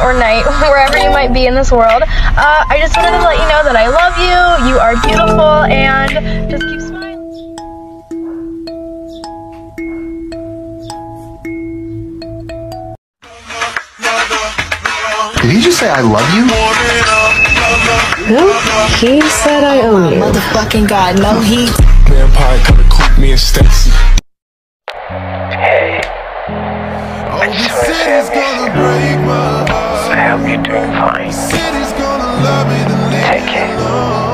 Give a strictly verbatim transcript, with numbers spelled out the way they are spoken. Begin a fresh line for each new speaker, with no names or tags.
or night, wherever you might be in this world. Uh, I just wanted to let you know that I love you, you are beautiful, and just keep smiling.
Did he just say I love you?
No, he said I own you.
Motherfucking God, no he.
Vampire come to cook me and Stacy.
Hey, I just want to say I hope you're doing fine. Take care.